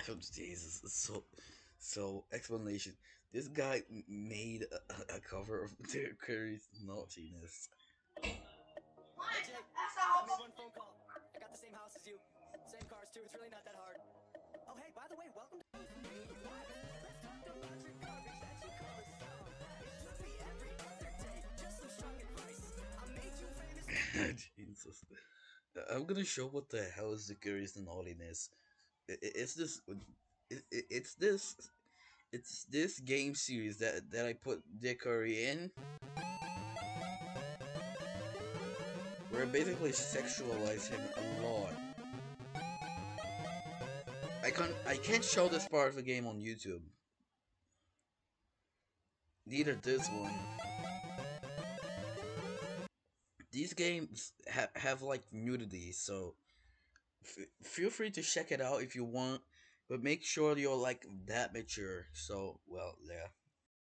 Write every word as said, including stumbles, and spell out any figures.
Oh, Jesus, so so explanation. This guy m- made a, a cover of Derek Curry's naughtiness. Hey Jake, I made one phone call. I got the same house as you. Same cars too, it's really not that hard. Oh hey, by the way, welcome to Let's talk about your garbage that you call a song. It should be every other day, just some strong advice. I made you famous. Jesus, I'm gonna show what the hell is the Curry's naughtiness. I- I- It's this. it- it- It's this. It's this game series that that I put Dick Curry in, where I basically sexualize him a lot. I can't I can't show this part of the game on YouTube. Neither this one. These games ha- have like nudity, so f- feel free to check it out if you want, but make sure you're like that mature. So, well, yeah.